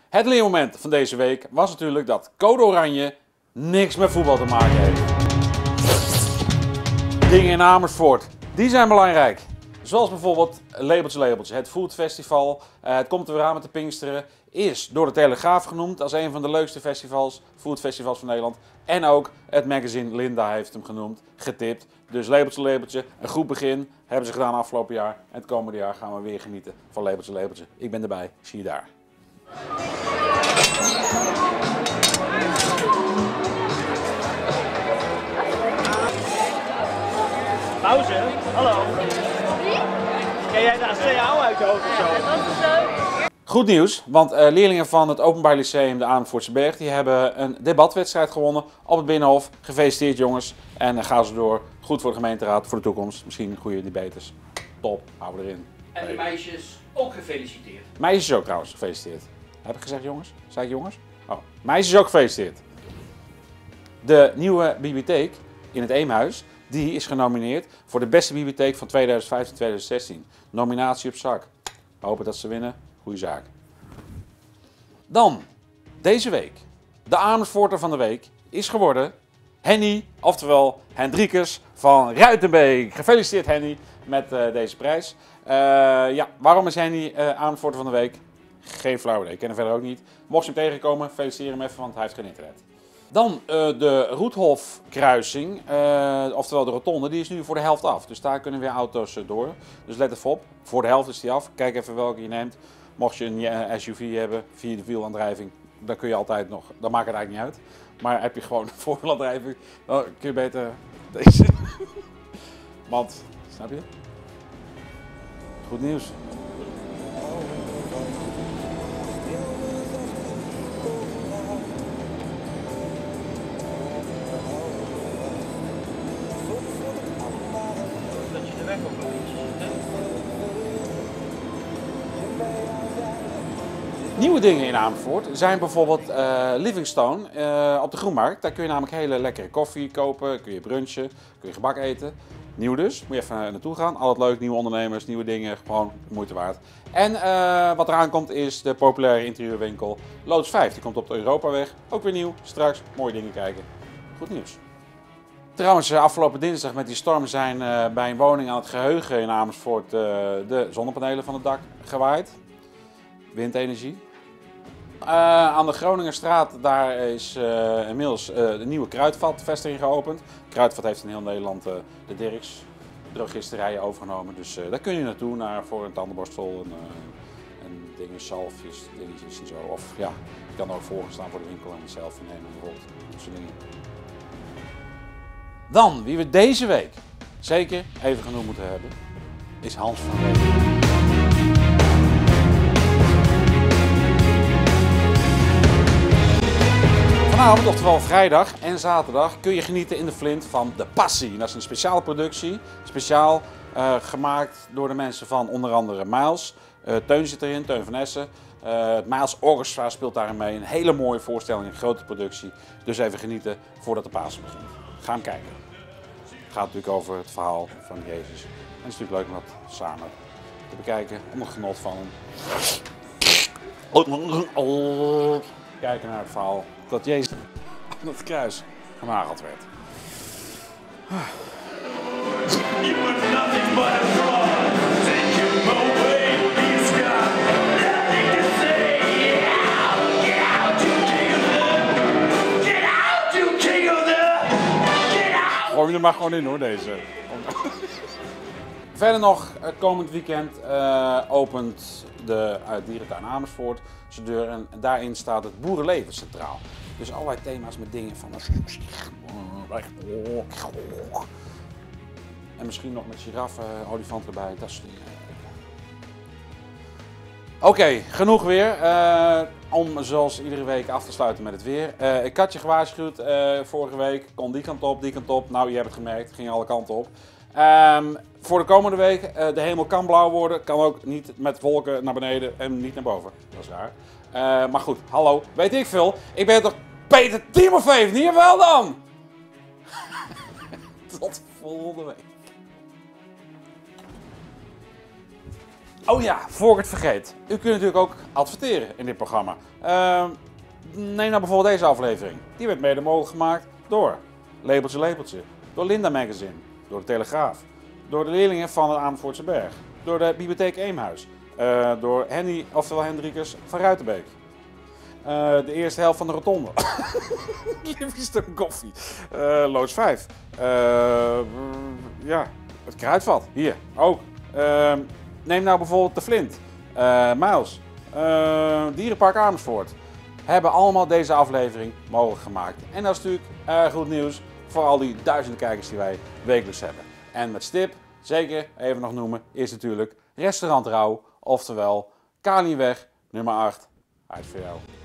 Het leermoment van deze week was natuurlijk dat Code Oranje niks met voetbal te maken heeft. Dingen in Amersfoort, die zijn belangrijk. Zoals bijvoorbeeld Labeltje, het Food Festival. Het komt er weer aan met de Pinksteren. Is door de Telegraaf genoemd als een van de leukste festivals, foodfestivals van Nederland. En ook het magazine Linda heeft hem genoemd, getipt. Dus Labeltje, een goed begin. Hebben ze gedaan afgelopen jaar. En het komende jaar gaan we weer genieten van Labeltje. Ik ben erbij, zie je daar. Pauze, hallo. Ken jij de CAO uit je hoofd of zo? Goed nieuws, want leerlingen van het Openbaar Lyceum de Amersfoortse Berg die hebben een debatwedstrijd gewonnen op het Binnenhof. Gefeliciteerd jongens en gaan ze door. Goed voor de gemeenteraad, voor de toekomst. Misschien goede debaters. Top, houden we erin. En de meisjes ook gefeliciteerd. Meisjes ook trouwens, gefeliciteerd. Heb ik gezegd jongens? Zei ik jongens? Oh, meisjes ook gefeliciteerd. De nieuwe bibliotheek in het Eemhuis, die is genomineerd voor de beste bibliotheek van 2015-2016. Nominatie op zak. We hopen dat ze winnen. Goeie zaak. Dan, deze week, de Amersfoorter van de week is geworden Henny, oftewel Hendrikus van Ruitenbeek. Gefeliciteerd Henny met deze prijs. Ja, waarom is Henny Amersfoorter van de week? Geen flauw idee, ik ken hem verder ook niet. Mocht je hem tegenkomen, feliciteer hem even, want hij heeft geen internet. Dan de Roethofkruising, oftewel de rotonde, die is nu voor de helft af. Dus daar kunnen weer auto's door. Dus let even op, voor de helft is die af. Kijk even welke je neemt. Mocht je een SUV hebben, vierde wielaandrijving, dan kun je altijd nog, dan maakt het eigenlijk niet uit. Maar heb je gewoon een voorwielaandrijving, dan kun je beter deze. Want, snap je? Goed nieuws. Dat je de weg ook nog iets ziet, hè? Nieuwe dingen in Amersfoort zijn bijvoorbeeld Livingstone op de Groenmarkt. Daar kun je namelijk hele lekkere koffie kopen, kun je brunchen, kun je gebak eten. Nieuw dus, moet je even naartoe gaan. Altijd leuk, nieuwe ondernemers, nieuwe dingen, gewoon moeite waard. En wat eraan komt is de populaire interieurwinkel Lotus 5. Die komt op de Europaweg, ook weer nieuw, straks mooie dingen kijken. Goed nieuws. Trouwens, afgelopen dinsdag met die storm zijn bij een woning aan het Geheugen in Amersfoort de zonnepanelen van het dak gewaaid. Windenergie. Aan de Groningerstraat daar is inmiddels de nieuwe Kruidvatvestiging geopend. Kruidvat heeft in heel Nederland de Dirks drogisterijen overgenomen. Dus daar kun je naartoe voor een tandenborstel en dingen, zalfjes, dingetjes en zo. Of ja, je kan er ook voorgestaan voor de winkel en een selfie nemen bijvoorbeeld. Dat soort dingen. Dan, wie we deze week zeker even genoemd moeten hebben, is Hans van Rijn. Vanavond, oftewel vrijdag en zaterdag, kun je genieten in de Flint van De Passie. Dat is een speciale productie, speciaal gemaakt door de mensen van onder andere Miles. Teun zit erin, Teun van Essen. Het Miles Orchestra speelt daarin mee. Een hele mooie voorstelling, een grote productie. Dus even genieten voordat de Pasen begint. Ga hem kijken. Het gaat natuurlijk over het verhaal van Jezus. En het is natuurlijk leuk om dat samen te bekijken, onder het genot van kijken naar het verhaal dat Jezus aan het kruis genageld werd. Gooi je er maar gewoon in hoor, deze. Verder nog, komend weekend opent de dierentuin Amersfoort zijn deur en daarin staat het boerenleven centraal. Dus allerlei thema's met dingen van en misschien nog met giraffen, olifanten erbij, dat soort dingen. Oké, genoeg weer. Om zoals iedere week af te sluiten met het weer. Ik had je gewaarschuwd vorige week, kon die kant op, die kant op. Nou, je hebt het gemerkt, het ging alle kanten op. Voor de komende week, de hemel kan blauw worden, kan ook niet met wolken naar beneden en niet naar boven. Dat is raar. Maar goed, hallo, weet ik veel. Ik ben toch Peter Timofeev, niet wel dan? Tot volgende week. Oh ja, voor ik het vergeet. U kunt natuurlijk ook adverteren in dit programma. Neem nou bijvoorbeeld deze aflevering. Die werd mede mogelijk gemaakt door Lepeltje, door Linda Magazine, door de Telegraaf, door de leerlingen van het Amersfoortse Berg, door de Bibliotheek Eemhuis, door Henny, oftewel Hendrikus van Ruitenbeek. De eerste helft van de rotonde. Livingston Koffie. Loods 5. Ja, het Kruidvat. Hier, ook. Neem nou bijvoorbeeld de Flint. Miles. Dierenpark Amersfoort. Hebben allemaal deze aflevering mogelijk gemaakt. En dat is natuurlijk erg goed nieuws voor al die duizenden kijkers die wij wekelijks hebben. En met stip, zeker even nog noemen, is natuurlijk Restaurant Rauw. Oftewel Kalienweg nummer 8. Uit voor jou.